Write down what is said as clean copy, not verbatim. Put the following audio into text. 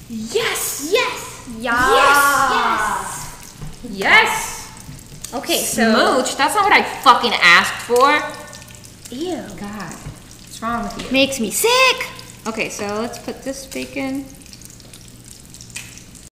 Yes! Yes! Yes! Yes! Yes! Okay, so... Smooch? That's not what I fucking asked for. Ew. God, what's wrong with you? Makes me sick! Okay, so let's put this bacon